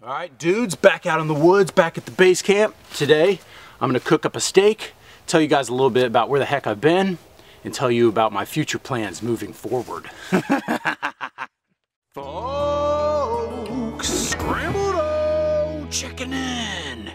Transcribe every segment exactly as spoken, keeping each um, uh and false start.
All right, dudes, back out in the woods, back at the base camp. Today, I'm gonna cook up a steak, tell you guys a little bit about where the heck I've been, and tell you about my future plans moving forward. Folks, ScrambledO checking in.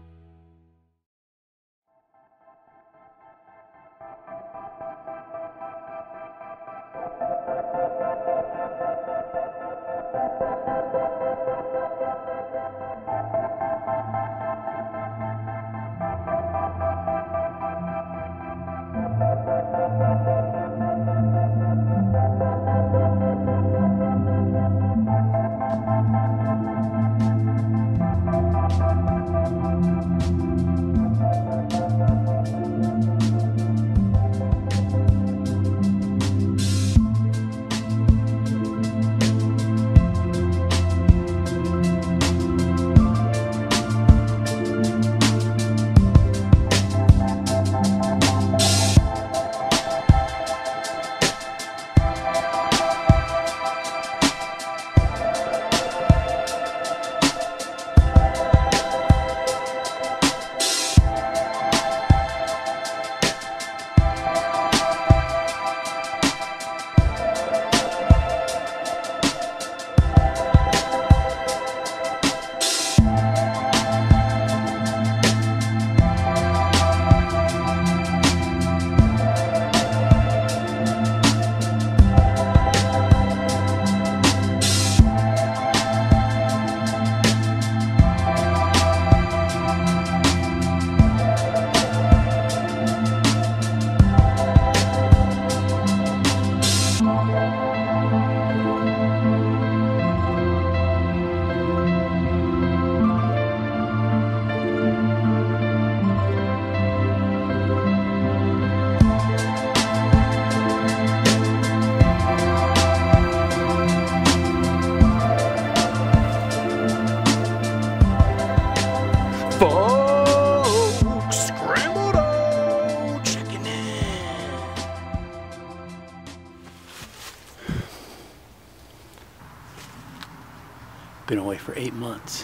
Been away for eight months.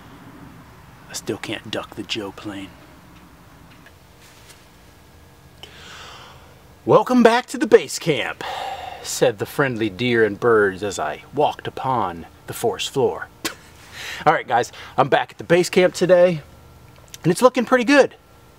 I still can't duck the Joe plane. Welcome back to the base camp, said the friendly deer and birds as I walked upon the forest floor. Alright guys, I'm back at the base camp today, and it's looking pretty good.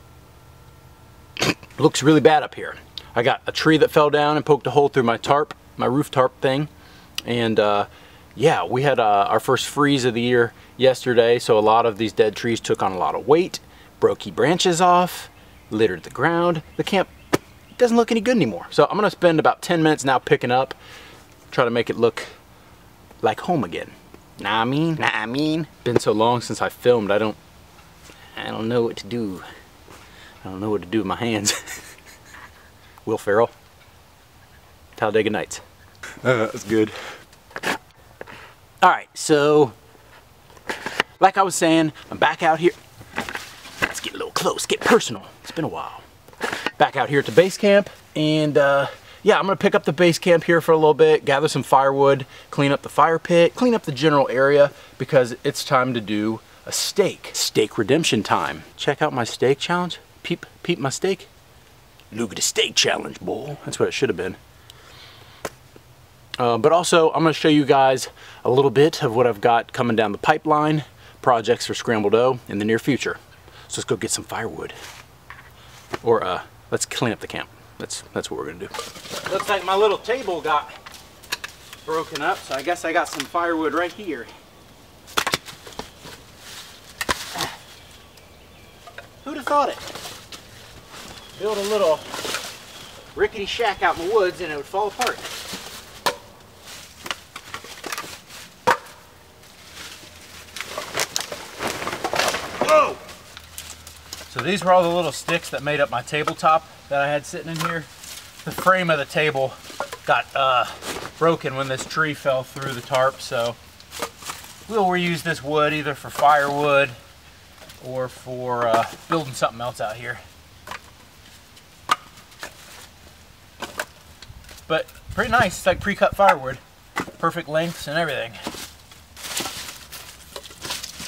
Looks really bad up here. I got a tree that fell down and poked a hole through my tarp, my roof tarp thing, and uh, yeah, we had uh, our first freeze of the year yesterday, so a lot of these dead trees took on a lot of weight, broke key branches off, littered the ground. The camp doesn't look any good anymore. So I'm gonna spend about ten minutes now picking up, try to make it look like home again. Nah, I mean, nah, I mean. Been so long since I filmed, I don't, I don't know what to do. I don't know what to do with my hands. Will Ferrell, Talladega Nights. Uh, that's good. Alright, so, like I was saying, I'm back out here. Let's get a little close, get personal. It's been a while. Back out here at the base camp, and uh, yeah, I'm gonna pick up the base camp here for a little bit, gather some firewood, clean up the fire pit, clean up the general area, because it's time to do a steak. Steak redemption time. Check out my steak challenge. Peep, peep my steak. Look at the steak challenge, boy. That's what it should have been. Uh, but also, I'm going to show you guys a little bit of what I've got coming down the pipeline, projects for ScrambledO in the near future. So let's go get some firewood. Or uh, let's clean up the camp. That's, that's what we're going to do. Looks like my little table got broken up, so I guess I got some firewood right here. Who'd have thought it? Build a little rickety shack out in the woods and it would fall apart. Whoa! So these were all the little sticks that made up my tabletop that I had sitting in here. The frame of the table got uh, broken when this tree fell through the tarp, so we'll reuse this wood either for firewood or for uh, building something else out here. But pretty nice. It's like pre-cut firewood. Perfect lengths and everything.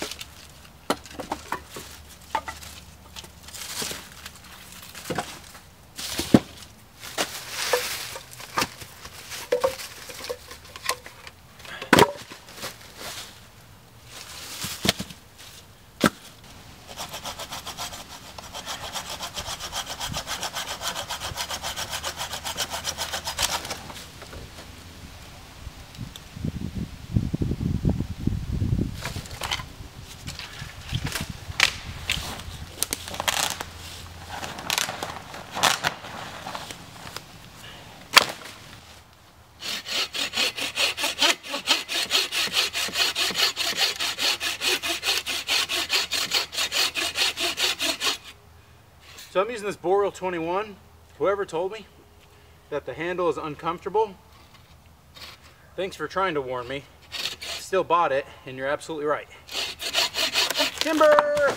So I'm using this Boreal twenty-one. Whoever told me that the handle is uncomfortable, thanks for trying to warn me. Still bought it, and you're absolutely right. Timber!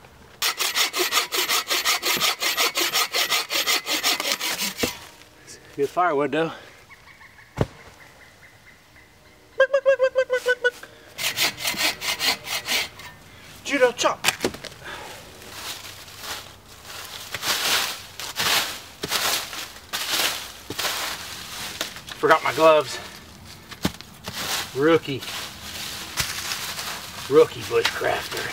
Good firewood though. Judo chop. Forgot my gloves. Rookie. Rookie bushcrafter.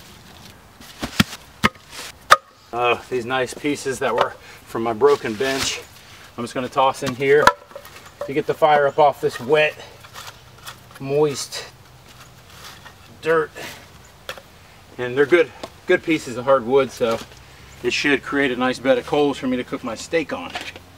Oh, these nice pieces that were from my broken bench. I'm just going to toss in here to get the fire up off this wet, moist dirt. And they're good, good pieces of hardwood, so it should create a nice bed of coals for me to cook my steak on.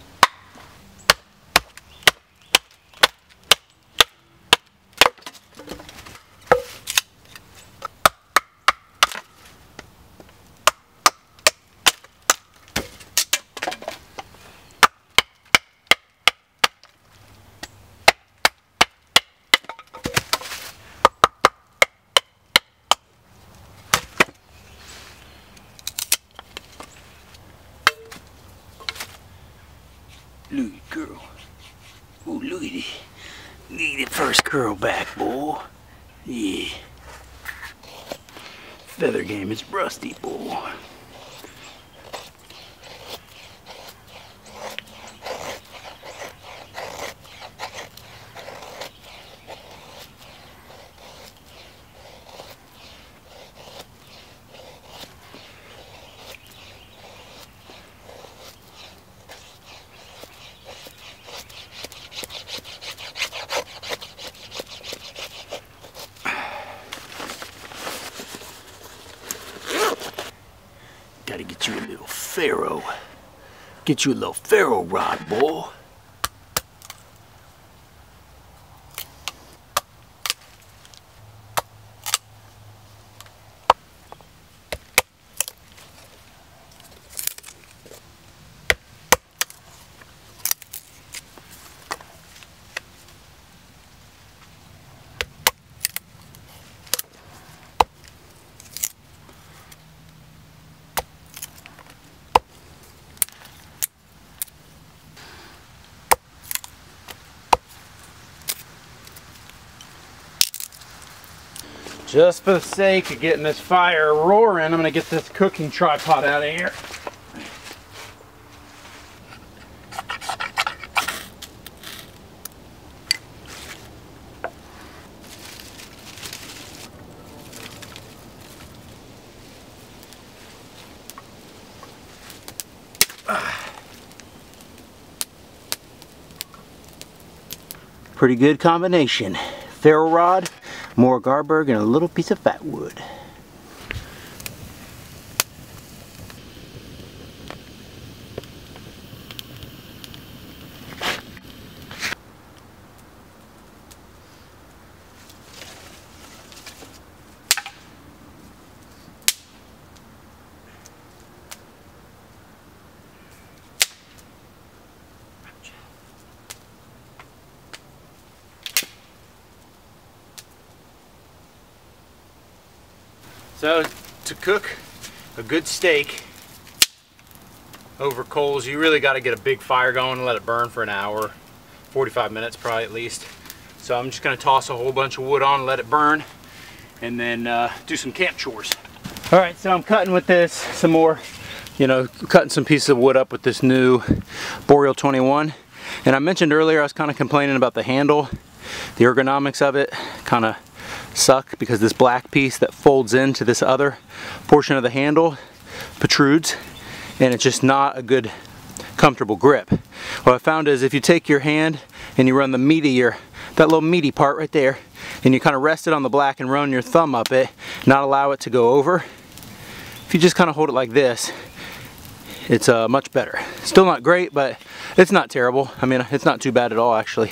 Look at girl. Oh, look at it. Look at the first curl back, boy. Yeah. Feather game is rusty, boy. Gotta get you a little Ferro. Get you a little Ferro rod, boy. Just for the sake of getting this fire roaring, I'm going to get this cooking tripod out of here. Pretty good combination. Ferro rod, more Garberg, and a little piece of Fatwood. So to cook a good steak over coals, you really got to get a big fire going and let it burn for an hour, forty-five minutes probably at least. So I'm just going to toss a whole bunch of wood on, let it burn, and then uh, do some camp chores. All right, so I'm cutting with this some more, you know, cutting some pieces of wood up with this new Boreal twenty-one. And I mentioned earlier I was kind of complaining about the handle. The ergonomics of it kind of suck because this black piece that folds into this other portion of the handle protrudes, and it's just not a good comfortable grip. What I found is if you take your hand and you run the meatier, that little meaty part right there, and you kind of rest it on the black and run your thumb up it, not allow it to go over. If you just kind of hold it like this, it's uh, much better. Still not great, but it's not terrible. I mean, it's not too bad at all actually.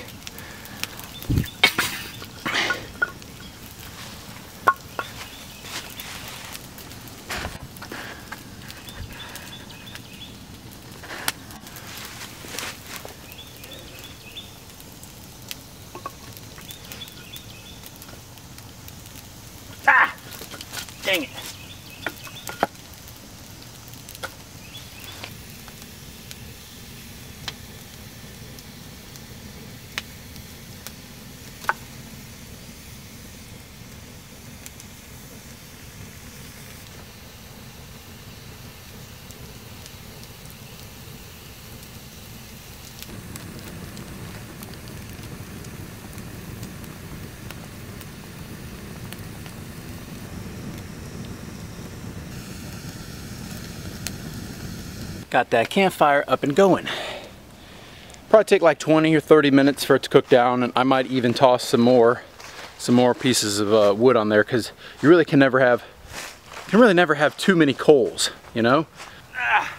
Dang it. Got that campfire up and going. Probably take like twenty or thirty minutes for it to cook down, and I might even toss some more some more pieces of uh, wood on there, because you really can never have you can really never have too many coals, you know? Ah.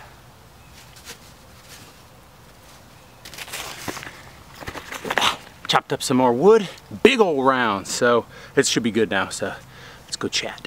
Chopped up some more wood, big old rounds, so it should be good now, so let's go chat.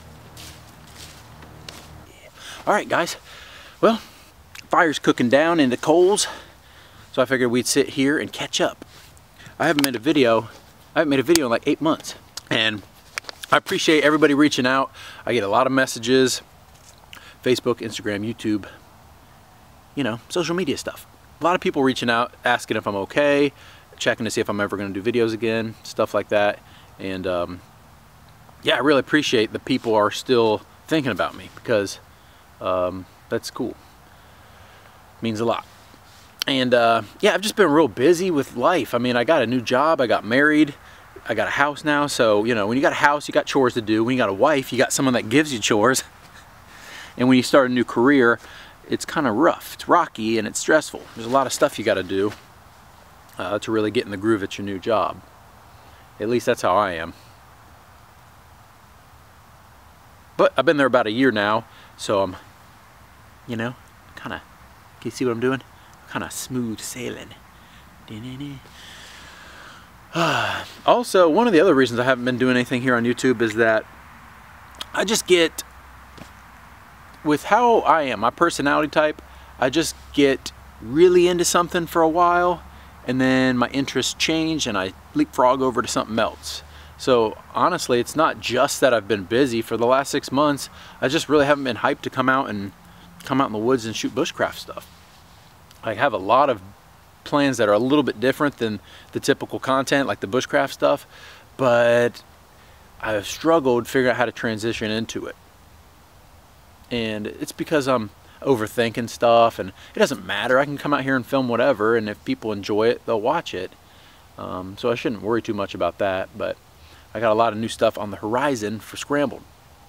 Yeah. Alright guys, well, fire's cooking down into coals, so I figured we'd sit here and catch up. I haven't made a video, I haven't made a video in like eight months, and I appreciate everybody reaching out. I get a lot of messages, Facebook, Instagram, YouTube, you know, social media stuff. A lot of people reaching out, asking if I'm okay, checking to see if I'm ever going to do videos again, stuff like that. And um, yeah, I really appreciate that people are still thinking about me, because um, that's cool. Means a lot. And uh, yeah, I've just been real busy with life. I mean, I got a new job, I got married, I got a house now, so you know, when you got a house, you got chores to do. When you got a wife, you got someone that gives you chores. And when you start a new career, it's kind of rough, it's rocky, and it's stressful. There's a lot of stuff you got to do uh, to really get in the groove at your new job. At least that's how I am. But I've been there about a year now, so I'm, you know, kind of, can you see what I'm doing? Kind of smooth sailing. Also, one of the other reasons I haven't been doing anything here on YouTube is that I just get, with how I am, my personality type, I just get really into something for a while, and then my interests change and I leapfrog over to something else. So honestly, it's not just that I've been busy. For the last six months, I just really haven't been hyped to come out and come out in the woods and shoot bushcraft stuff. I have a lot of plans that are a little bit different than the typical content, like the bushcraft stuff, but I've struggled figuring out how to transition into it. And it's because I'm overthinking stuff, and it doesn't matter. I can come out here and film whatever, and if people enjoy it, they'll watch it. Um, so I shouldn't worry too much about that, but I got a lot of new stuff on the horizon for Scrambled.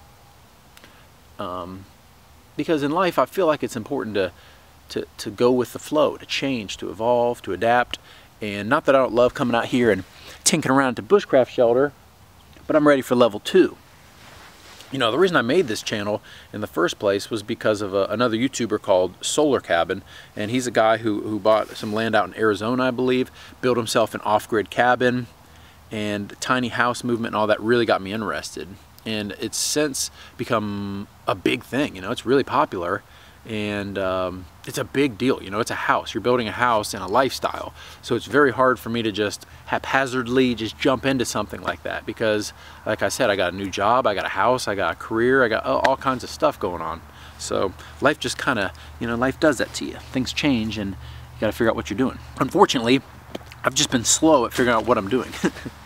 Um, because in life, I feel like it's important to To, to go with the flow, to change, to evolve, to adapt. And not that I don't love coming out here and tinkering around to bushcraft shelter, but I'm ready for level two. You know, the reason I made this channel in the first place was because of a, another YouTuber called Solar Cabin, and he's a guy who, who bought some land out in Arizona, I believe, built himself an off-grid cabin, and tiny house movement and all that really got me interested. And it's since become a big thing, you know, it's really popular. And um, it's a big deal, you know, it's a house. You're building a house and a lifestyle. So it's very hard for me to just haphazardly just jump into something like that, because like I said, I got a new job, I got a house, I got a career, I got all kinds of stuff going on. So life just kind of, you know, life does that to you. Things change and you got to figure out what you're doing. Unfortunately, I've just been slow at figuring out what I'm doing.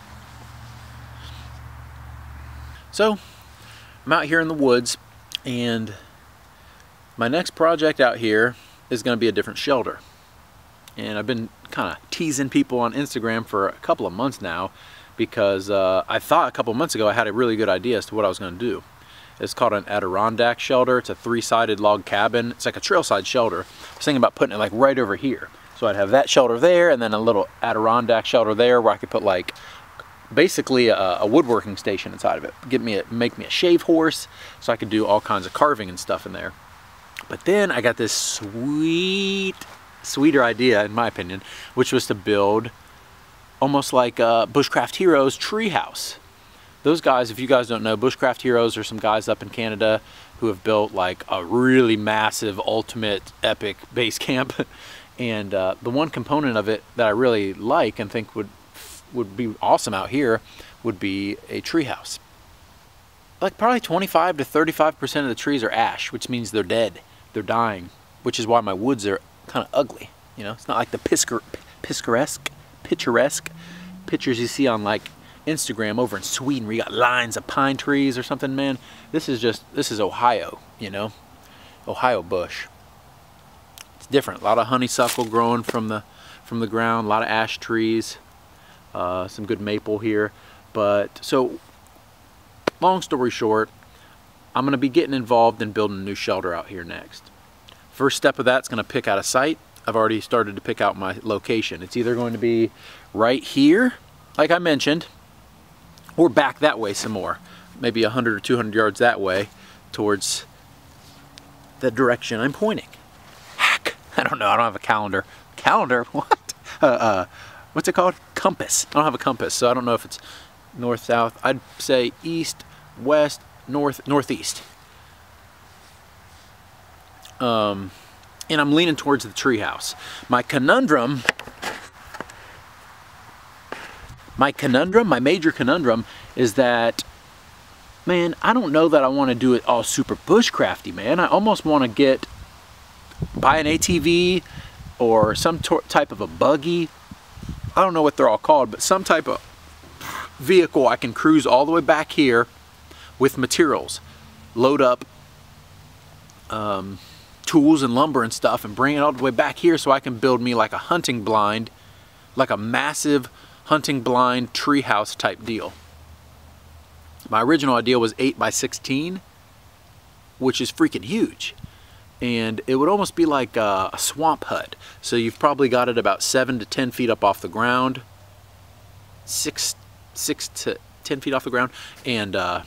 So I'm out here in the woods, and my next project out here is going to be a different shelter. And I've been kind of teasing people on Instagram for a couple of months now, because uh, I thought a couple of months ago I had a really good idea as to what I was going to do. It's called an Adirondack shelter. It's a three-sided log cabin. It's like a trailside shelter. I was thinking about putting it like right over here. So I'd have that shelter there, and then a little Adirondack shelter there where I could put like basically a, a woodworking station inside of it. Get me a, make me a shave horse so I could do all kinds of carving and stuff in there. But then I got this sweet, sweeter idea, in my opinion, which was to build almost like a Bushcraft Heroes treehouse. Those guys, if you guys don't know, Bushcraft Heroes are some guys up in Canada who have built like a really massive, ultimate, epic base camp. And uh, the one component of it that I really like and think would would be awesome out here would be a treehouse. like probably twenty-five to thirty-five percent of the trees are ash, which means they're dead. They're dying, which is why my woods are kind of ugly. You know, it's not like the piscar picturesque, picturesque pictures you see on like Instagram over in Sweden where you got lines of pine trees or something, man. This is just, this is Ohio, you know, Ohio bush. It's different. A lot of honeysuckle growing from the from the ground, a lot of ash trees, uh, some good maple here. But so, long story short, I'm going to be getting involved in building a new shelter out here next. First step of that's going to pick out a site. I've already started to pick out my location. It's either going to be right here, like I mentioned, or back that way some more. Maybe a hundred or two hundred yards that way towards the direction I'm pointing. Heck, I don't know, I don't have a calendar. Calendar? What? Uh, uh, what's it called? Compass. I don't have a compass, so I don't know if it's north, south. I'd say east, west, north, northeast. Um, and I'm leaning towards the treehouse. My conundrum, my conundrum, my major conundrum is that, man, I don't know that I want to do it all super bushcrafty, man. I almost want to get, buy an A T V or some type of a buggy. I don't know what they're all called, but some type of vehicle I can cruise all the way back here with materials, load up um, tools and lumber and stuff, and bring it all the way back here so I can build me like a hunting blind, like a massive hunting blind treehouse type deal. My original idea was eight by sixteen, which is freaking huge. And it would almost be like a, a swamp hut. So you've probably got it about seven to ten feet up off the ground, six, six to ten feet off the ground, and uh,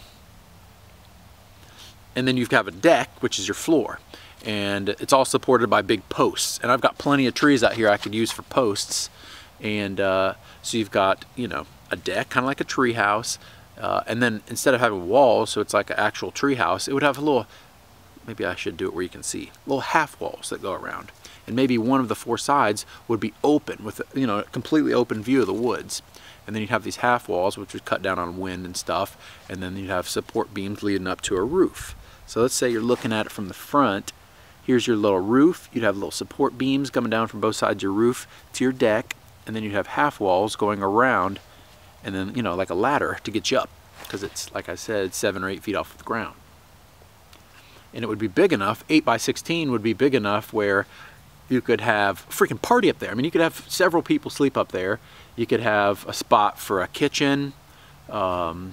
and then you've got a deck, which is your floor, and it's all supported by big posts. And I've got plenty of trees out here I could use for posts, and uh, so you've got, you know, a deck, kind of like a tree house, uh, and then instead of having walls, so it's like an actual tree house, it would have a little. Maybe I should do it where you can see little half walls that go around, and maybe one of the four sides would be open with, you know, a completely open view of the woods, and then you'd have these half walls which would cut down on wind and stuff, and then you'd have support beams leading up to a roof. So let's say you're looking at it from the front. Here's your little roof. You'd have little support beams coming down from both sides of your roof to your deck, and then you'd have half walls going around, and then, you know, like a ladder to get you up, because it's, like I said, seven or eight feet off the ground. And it would be big enough, eight by sixteen would be big enough where you could have a freaking party up there. I mean, you could have several people sleep up there. You could have a spot for a kitchen, um,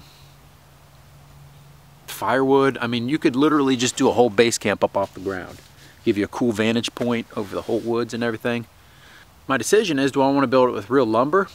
firewood. I mean, you could literally just do a whole base camp up off the ground. Give you a cool vantage point over the whole woods and everything. My decision is, do I want to build it with real lumber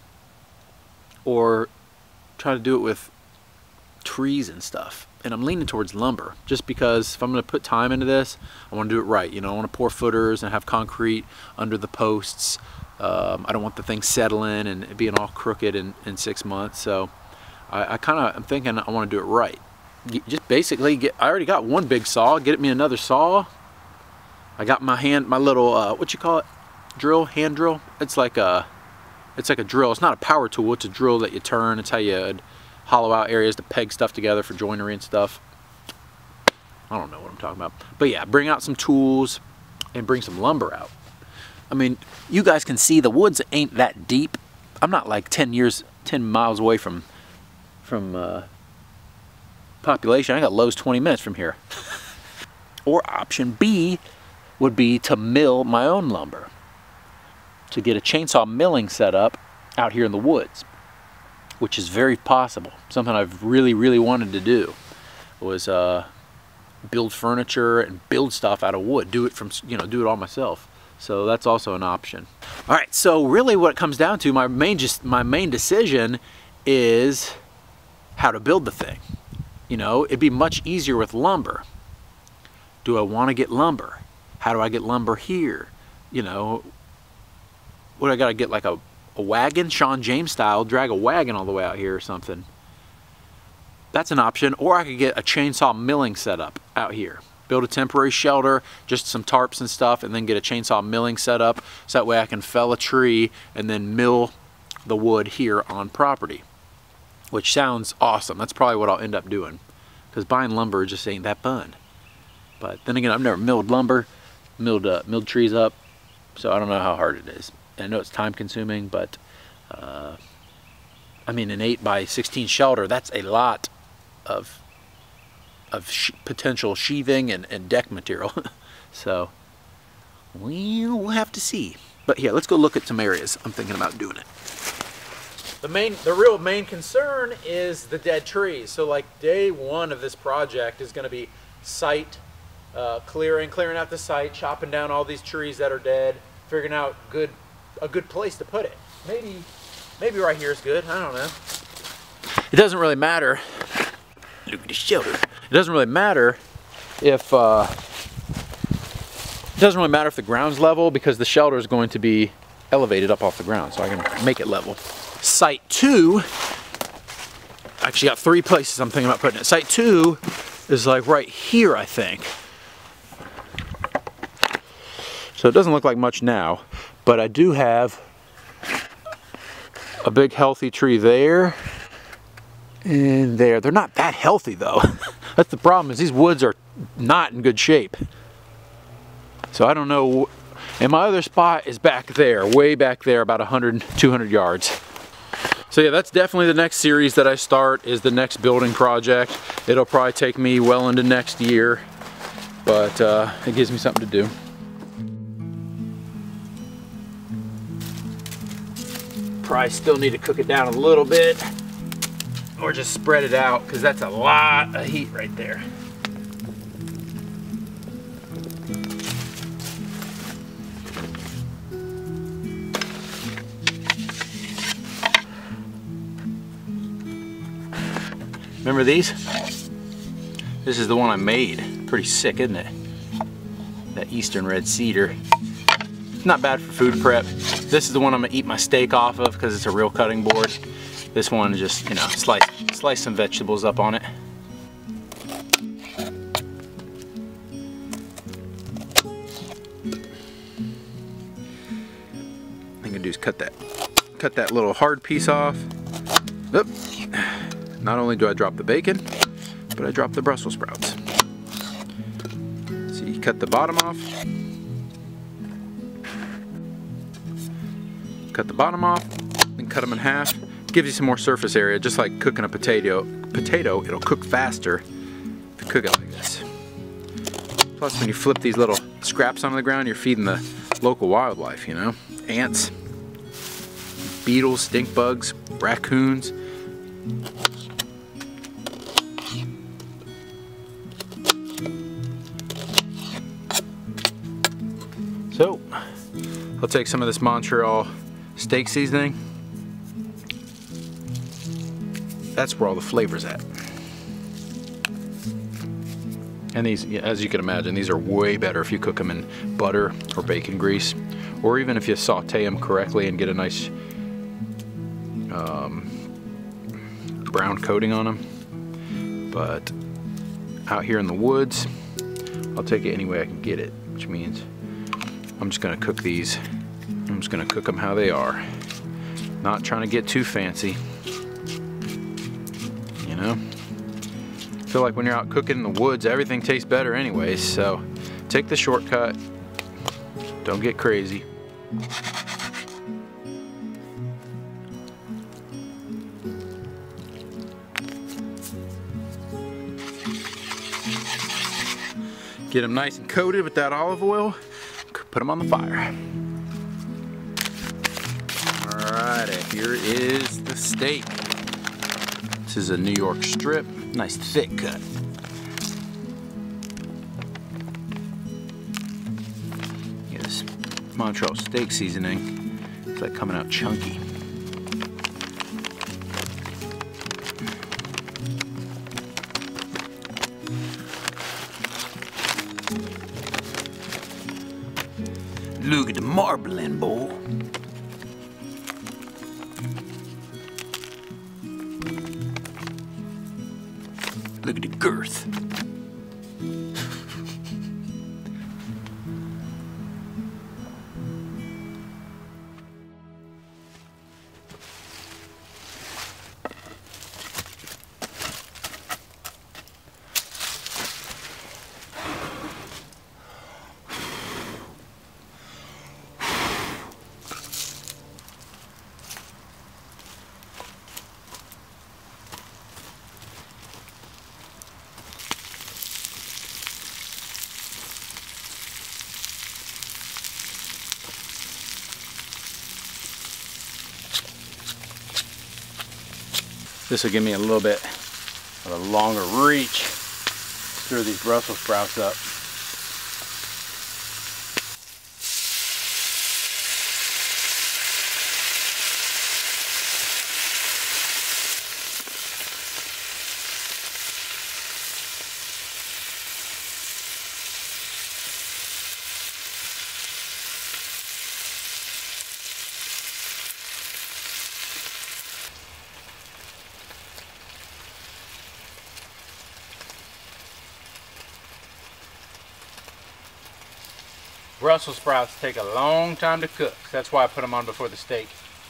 or try to do it with trees and stuff? And I'm leaning towards lumber, just because if I'm going to put time into this, I want to do it right. You know, I want to pour footers and have concrete under the posts. Um, I don't want the thing settling and being all crooked in, in six months. So I, I kind of, I'm thinking I want to do it right. Just basically get, I already got one big saw, get me another saw. I got my hand, my little, uh, what you call it? Drill, hand drill. It's like a, it's like a drill. It's not a power tool, it's a drill that you turn. It's how you hollow out areas to peg stuff together for joinery and stuff. I don't know what I'm talking about. But yeah, bring out some tools and bring some lumber out. I mean, you guys can see the woods ain't that deep. I'm not like ten years, ten miles away from, from uh, population. I got Lowe's twenty minutes from here. Or option B would be to mill my own lumber. To get a chainsaw milling set up out here in the woods, which is very possible. Something I've really, really wanted to do was uh, build furniture and build stuff out of wood. Do it from, you know, do it all myself. So that's also an option. All right, so really what it comes down to, my main, just my main decision is how to build the thing. You know, it'd be much easier with lumber. Do I want to get lumber? How do I get lumber here? You know, what, I gotta get like a A wagon, Sean James style, drag a wagon all the way out here or something. That's an option. Or I could get a chainsaw milling setup out here. Build a temporary shelter, just some tarps and stuff, and then get a chainsaw milling setup, so that way I can fell a tree and then mill the wood here on property. Which sounds awesome. That's probably what I'll end up doing. because buying lumber just ain't that fun. But then again, I've never milled lumber, milled, uh, milled trees up, so I don't know how hard it is. I know it's time consuming, but uh, I mean, an eight by sixteen shelter, that's a lot of, of sh potential sheathing and, and deck material. So we'll have to see. But yeah, let's go look at some areas I'm thinking about doing it. The main, the real main concern is the dead trees. So like day one of this project is going to be site uh, clearing, clearing out the site, chopping down all these trees that are dead, figuring out good, a good place to put it. Maybe, maybe right here is good. I don't know. It doesn't really matter. Look at the shelter. It doesn't really matter if uh, it doesn't really matter if the ground's level, because the shelter is going to be elevated up off the ground, so I can make it level. Site two, I actually got three places I'm thinking about putting it. Site two is like right here, I think. So it doesn't look like much now, but I do have a big healthy tree there and there. They're not that healthy though. That's the problem, is these woods are not in good shape. So I don't know. And my other spot is back there, way back there, about one hundred, two hundred yards. So yeah, that's definitely the next series that I start, is the next building project. It'll probably take me well into next year, but uh, it gives me something to do. Probably still need to cook it down a little bit, or just spread it out, because that's a lot of heat right there. Remember these? This is the one I made. Pretty sick, isn't it? That Eastern Red Cedar. It's not bad for food prep. This is the one I'm gonna eat my steak off of because it's a real cutting board. This one is just, you know, slice, slice some vegetables up on it. What I'm gonna do is cut that, cut that little hard piece off. Oop. Not only do I drop the bacon, but I drop the Brussels sprouts. So you cut the bottom off. Cut the bottom off, then cut them in half. Gives you some more surface area, just like cooking a potato. Potato, it'll cook faster if you cook it like this. Plus, when you flip these little scraps onto the ground, you're feeding the local wildlife, you know? Ants, beetles, stink bugs, raccoons. So, I'll take some of this Montreal steak seasoning. That's where all the flavor's at. And these, as you can imagine, these are way better if you cook them in butter or bacon grease, or even if you saute them correctly and get a nice um, brown coating on them. But out here in the woods, I'll take it any way I can get it, which means I'm just gonna cook these. I'm just gonna cook them how they are. Not trying to get too fancy. You know? I feel like when you're out cooking in the woods, everything tastes better anyways, so take the shortcut. Don't get crazy. Get them nice and coated with that olive oil. Put them on the fire. Alrighty, here is the steak. This is a New York strip, nice thick cut. Get this Montreal steak seasoning. It's like coming out chunky. Look at the marbling, boy. Look at the girth. This will give me a little bit of a longer reach. Stir these Brussels sprouts up. Brussels sprouts take a long time to cook. That's why I put them on before the steak.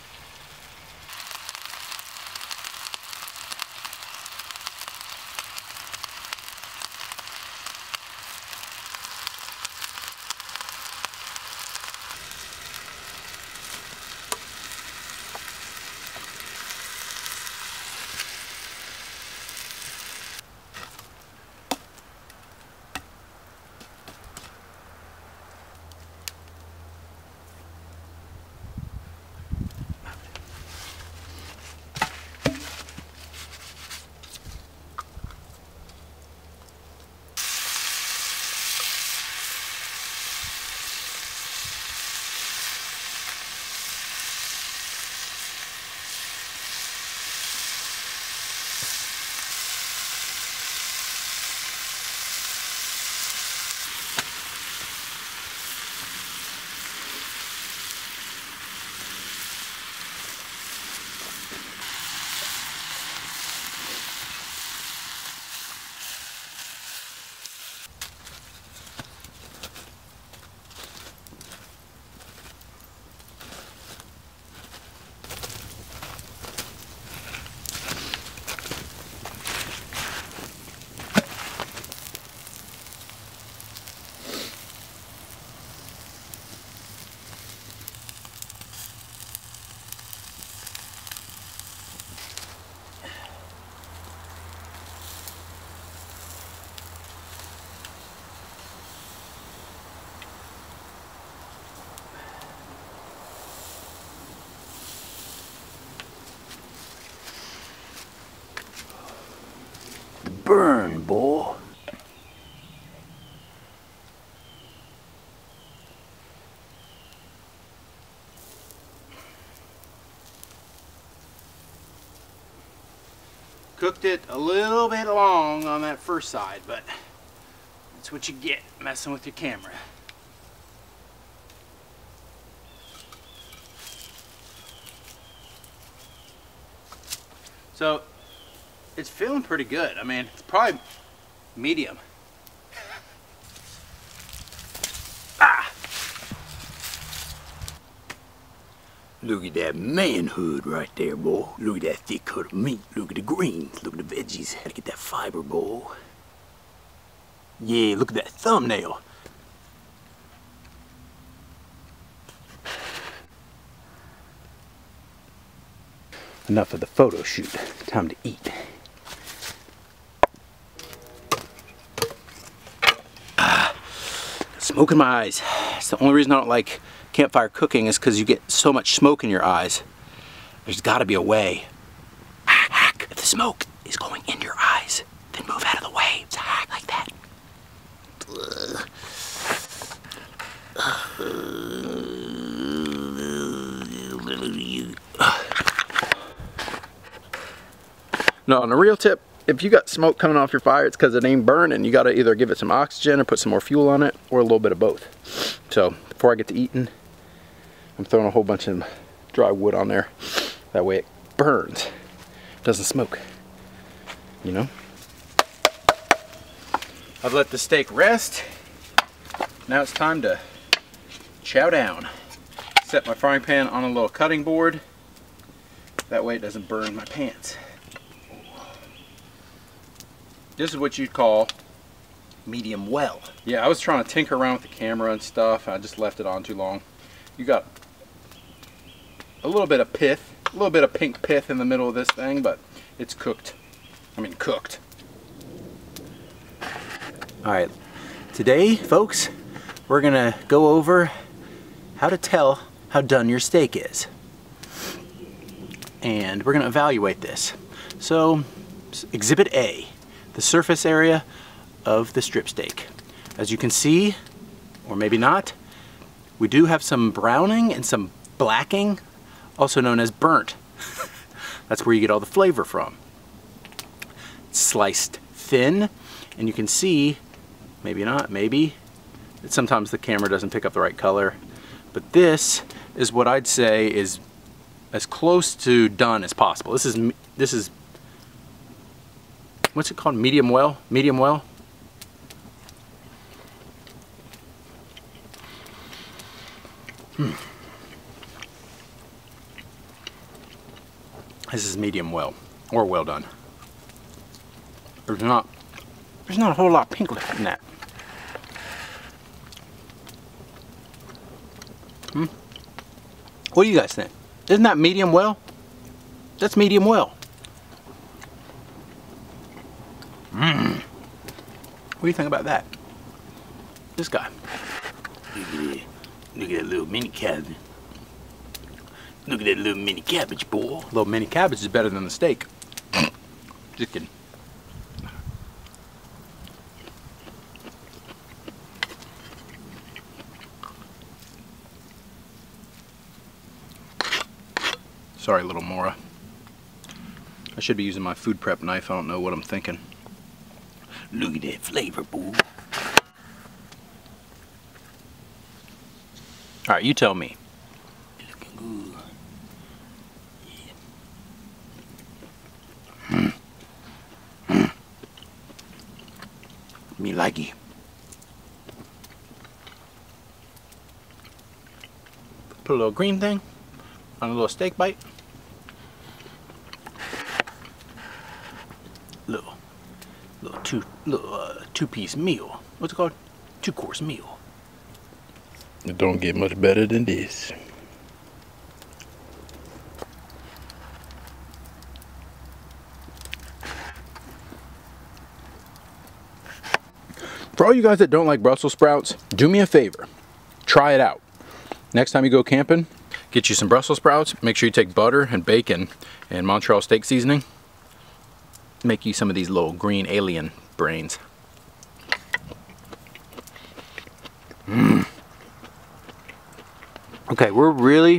Burn, boy. Cooked it a little bit long on that first side, but that's what you get messing with your camera. So it's feeling pretty good. I mean, it's probably medium. Ah! Look at that manhood right there, boy. Look at that thick cut of meat. Look at the greens. Look at the veggies. Gotta get that fiber, boy. Yeah, look at that thumbnail. Enough of the photo shoot. Time to eat. Smoke in my eyes. It's the only reason I don't like campfire cooking is because you get so much smoke in your eyes. There's got to be a way. Hack, hack. If the smoke is going in your eyes, then move out of the way. It's a hack like that. No, on a real tip, if you got smoke coming off your fire, it's because it ain't burning. You got to either give it some oxygen or put some more fuel on it, or a little bit of both. So before I get to eating, I'm throwing a whole bunch of dry wood on there. That way it burns, doesn't smoke, you know? I've let the steak rest. Now it's time to chow down. Set my frying pan on a little cutting board. That way it doesn't burn my pants. This is what you'd call medium well. Yeah, I was trying to tinker around with the camera and stuff. I just left it on too long. You got a little bit of pith, a little bit of pink pith in the middle of this thing, but it's cooked. I mean cooked. Alright, today, folks, we're gonna go over how to tell how done your steak is. And we're gonna evaluate this. So, Exhibit A, the surface area of the strip steak. As you can see, or maybe not, we do have some browning and some blacking, also known as burnt. That's where you get all the flavor from. It's sliced thin, and you can see, maybe not, maybe, that sometimes the camera doesn't pick up the right color, but this is what I'd say is as close to done as possible. This is, this is, what's it called, medium well? Medium well? Hmm. This is medium well, or well done. There's not, there's not a whole lot of pink left in that. Hmm. What do you guys think? Isn't that medium well? That's medium well. Mmm. What do you think about that? This guy. Look at that. Look at that little mini cabbage. Look at that little mini cabbage, boy. Little mini cabbage is better than the steak. Just kidding. Sorry, little Mora. I should be using my food prep knife. I don't know what I'm thinking. Look at that flavor, boy. All right, you tell me. Looking good. Yeah. Mm. Mm. Me likey. Put a little green thing on a little steak bite. Little, little two, little uh, two-piece meal. What's it called? Two-course meal. It don't get much better than this. For all you guys that don't like Brussels sprouts, do me a favor. Try it out. Next time you go camping, get you some Brussels sprouts. Make sure you take butter and bacon and Montreal steak seasoning. Make you some of these little green alien brains. Mmm. Okay, we're really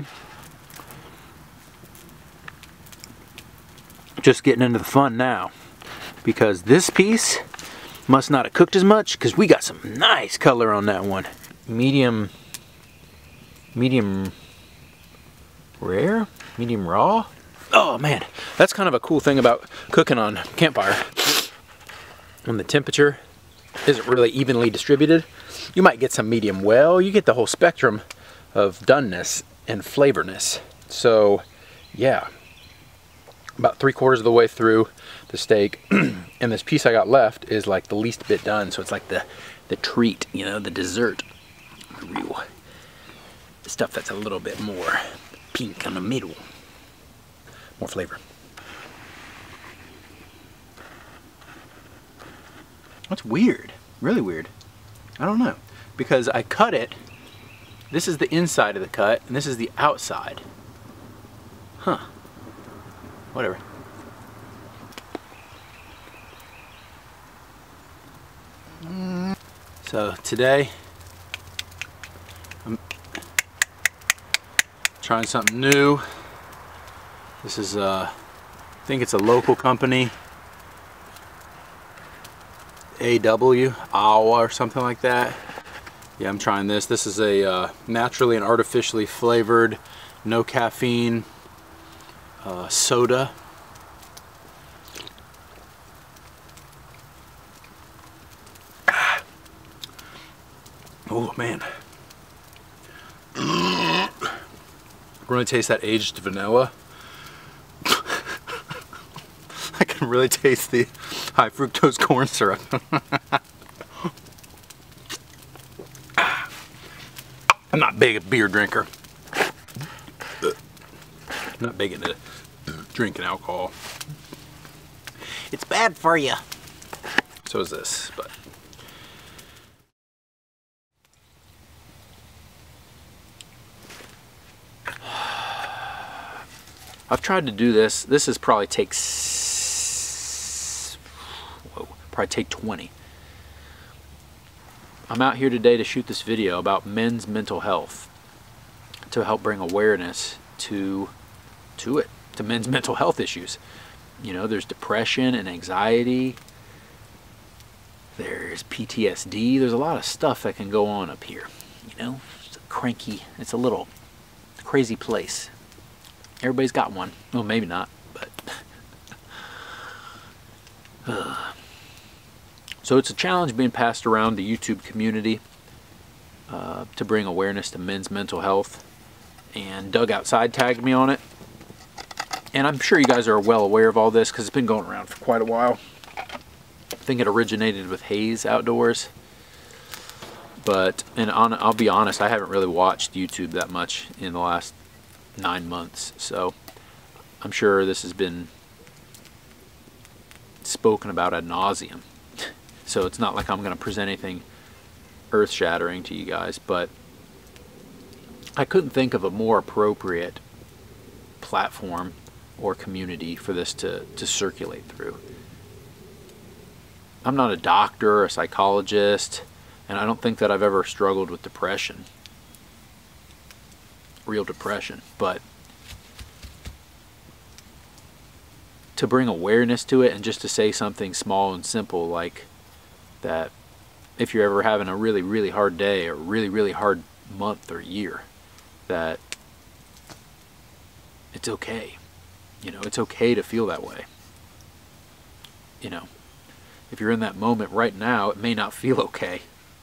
just getting into the fun now, because this piece must not have cooked as much, because we got some nice color on that one. Medium, medium rare, medium raw. Oh man, that's kind of a cool thing about cooking on Campfire. When the temperature isn't really evenly distributed, you might get some medium well, you get the whole spectrum of doneness and flavorness. So yeah, about three quarters of the way through the steak, and this piece I got left is like the least bit done, so it's like the the treat, you know, the dessert, the real stuff that's a little bit more pink on the middle, more flavor. That's weird, really weird. I don't know, because I cut it. This is the inside of the cut, and this is the outside. Huh. Whatever. So today, I'm trying something new. This is, uh, I think it's a local company. A W, Awa or something like that. Yeah, I'm trying this. This is a uh, naturally and artificially flavored, no caffeine uh, soda. Ah. Oh man. I really taste that aged vanilla. I can really taste the high fructose corn syrup. I'm not big a beer drinker. I'm not big into drinking alcohol. It's bad for you. So is this, but. I've tried to do this. This is probably takes probably take twenty. I'm out here today to shoot this video about men's mental health, to help bring awareness to to it, to men's mental health issues. You know, there's depression and anxiety. There's P T S D. There's a lot of stuff that can go on up here. You know, it's a cranky, it's a little crazy place. Everybody's got one. Well, maybe not, but. uh. So it's a challenge being passed around the YouTube community uh, to bring awareness to men's mental health. And Doug Outside tagged me on it. And I'm sure you guys are well aware of all this because it's been going around for quite a while. I think it originated with Hayes Outdoors. But, and on, I'll be honest, I haven't really watched YouTube that much in the last nine months. So I'm sure this has been spoken about ad nauseum. So it's not like I'm going to present anything earth-shattering to you guys, but I couldn't think of a more appropriate platform or community for this to, to circulate through. I'm not a doctor or a psychologist, and I don't think that I've ever struggled with depression, real depression, but to bring awareness to it and just to say something small and simple like that if you're ever having a really, really hard day or really, really hard month or year, that it's okay. You know, it's okay to feel that way. You know, if you're in that moment right now, it may not feel okay.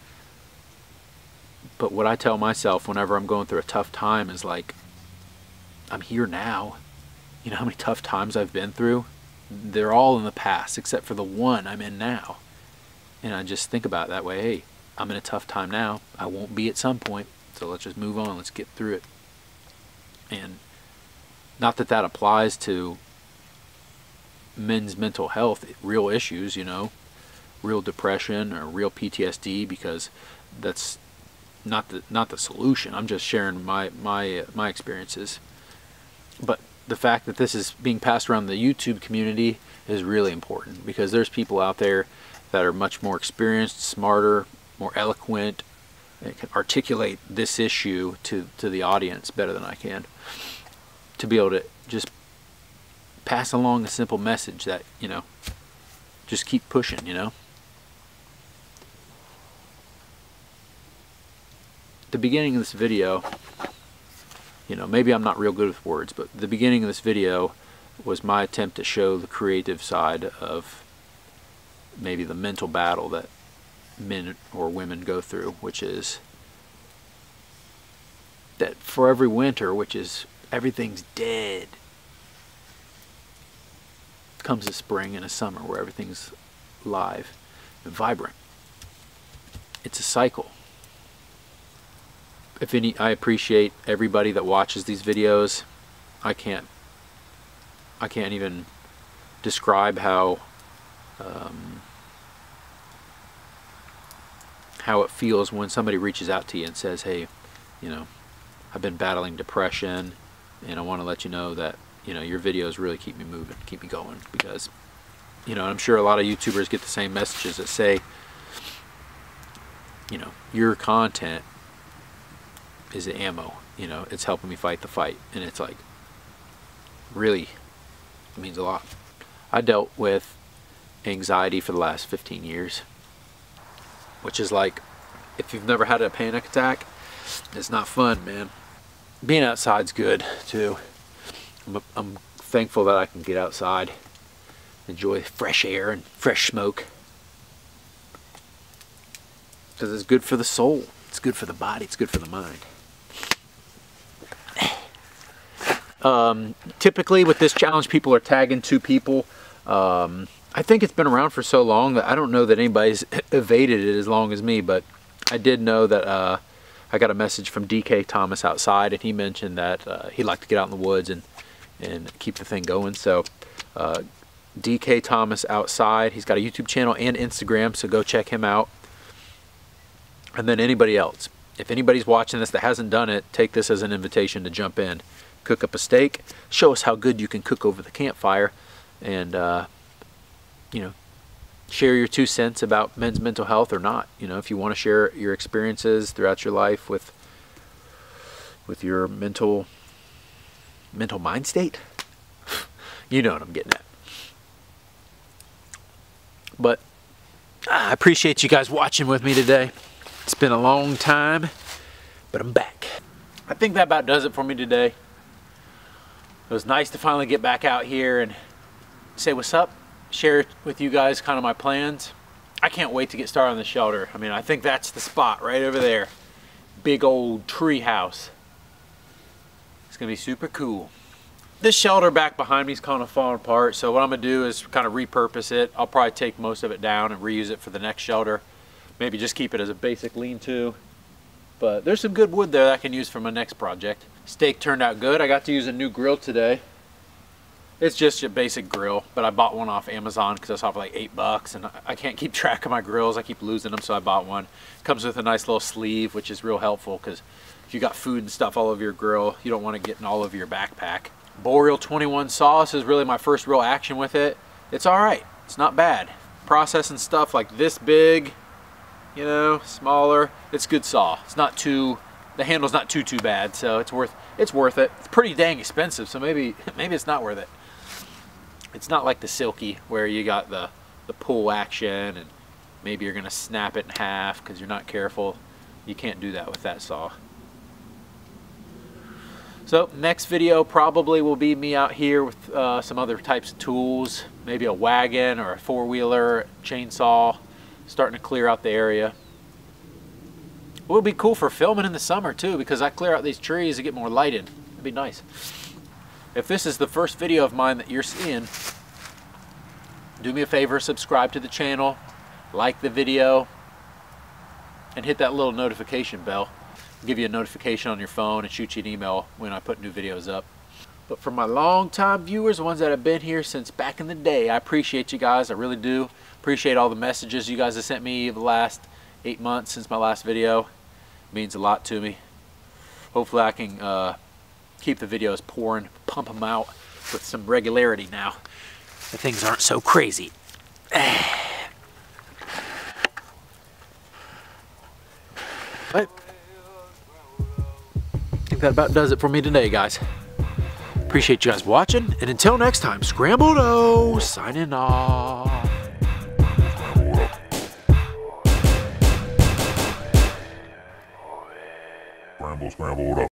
But what I tell myself whenever I'm going through a tough time is like, I'm here now. You know how many tough times I've been through? They're all in the past except for the one I'm in now. And I just think about it that way. Hey, I'm in a tough time now. I won't be at some point. So let's just move on. Let's get through it. And not that that applies to men's mental health, real issues, you know, real depression or real P T S D, because that's not the not the solution. I'm just sharing my my uh, my experiences. But the fact that this is being passed around the YouTube community is really important, because there's people out there that are much more experienced, smarter, more eloquent, and can articulate this issue to, to the audience better than I can. To be able to just pass along a simple message that, you know, just keep pushing, you know. The beginning of this video, you know, maybe I'm not real good with words, but the beginning of this video was my attempt to show the creative side of maybe the mental battle that men or women go through, which is that for every winter, which is everything's dead, comes a spring and a summer where everything's live and vibrant. It's a cycle. If any, I appreciate everybody that watches these videos. I can't I can't even describe how um, how it feels when somebody reaches out to you and says, hey, you know, I've been battling depression and I want to let you know that, you know, your videos really keep me moving, keep me going, because, you know, I'm sure a lot of YouTubers get the same messages that say, you know, your content is the ammo, you know, it's helping me fight the fight. And it's like, really, it means a lot. I dealt with anxiety for the last fifteen years, which is like, if you've never had a panic attack, it's not fun, man. Being outside's good too. I'm, I'm thankful that I can get outside, enjoy fresh air and fresh smoke, because it's good for the soul, it's good for the body, it's good for the mind. Um, typically with this challenge, people are tagging two people. Um, I think it's been around for so long that I don't know that anybody's evaded it as long as me, but I did know that uh, I got a message from D K Thomas Outside, and he mentioned that uh, he'd like to get out in the woods and, and keep the thing going. So uh, D K Thomas Outside, he's got a YouTube channel and Instagram, so go check him out. And then anybody else, if anybody's watching this that hasn't done it, take this as an invitation to jump in. Cook up a steak, show us how good you can cook over the campfire, and uh, you know, share your two cents about men's mental health or not. You know, if you want to share your experiences throughout your life with with your mental mental mind state, you know what I'm getting at. But I appreciate you guys watching with me today. It's been a long time, but I'm back. I think that about does it for me today. It was nice to finally get back out here and say what's up, share with you guys kind of my plans. I can't wait to get started on the shelter. I mean, I think that's the spot right over there. Big old tree house. It's gonna be super cool. This shelter back behind me is kind of falling apart, so what I'm gonna do is kind of repurpose it. I'll probably take most of it down and reuse it for the next shelter. Maybe just keep it as a basic lean-to. But there's some good wood there that I can use for my next project. Steak turned out good. I got to use a new grill today. It's just a basic grill, but I bought one off Amazon because I saw it for like eight bucks, and I can't keep track of my grills. I keep losing them, so I bought one. Comes with a nice little sleeve, which is real helpful because if you got food and stuff all over your grill, you don't want to get in all over your backpack. Boreal twenty-one sauce is really my first real action with it. It's all right. It's not bad. Processing stuff like this big, you know, smaller. It's good saw. It's not too, the handle's not too too bad, so it's worth it's worth it. It's pretty dang expensive, so maybe maybe it's not worth it. It's not like the Silky where you got the the pull action and maybe you're gonna snap it in half because you're not careful. You can't do that with that saw. So next video probably will be me out here with uh, some other types of tools, maybe a wagon or a four-wheeler, chainsaw, starting to clear out the area. It would be cool for filming in the summer too, because I clear out these trees to get more lighted. It'd be nice. If this is the first video of mine that you're seeing, do me a favor, subscribe to the channel, like the video, and hit that little notification bell. Give you a notification on your phone and shoot you an email when I put new videos up. But for my long-time viewers, the ones that have been here since back in the day, I appreciate you guys. I really do. Appreciate all the messages you guys have sent me the last eight months since my last video. It means a lot to me. Hopefully I can uh, keep the videos pouring, pump them out with some regularity now. The things aren't so crazy. But I think that about does it for me today, guys. Appreciate you guys watching, and until next time, ScrambledO signing off. Scramble, scramble, up.